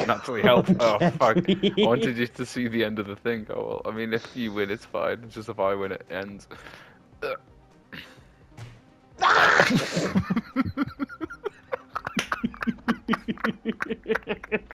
didn't actually help. Oh fuck! I wanted you to see the end of the thing. Oh well. I mean, if you win, it's fine. It's just if I win, it ends.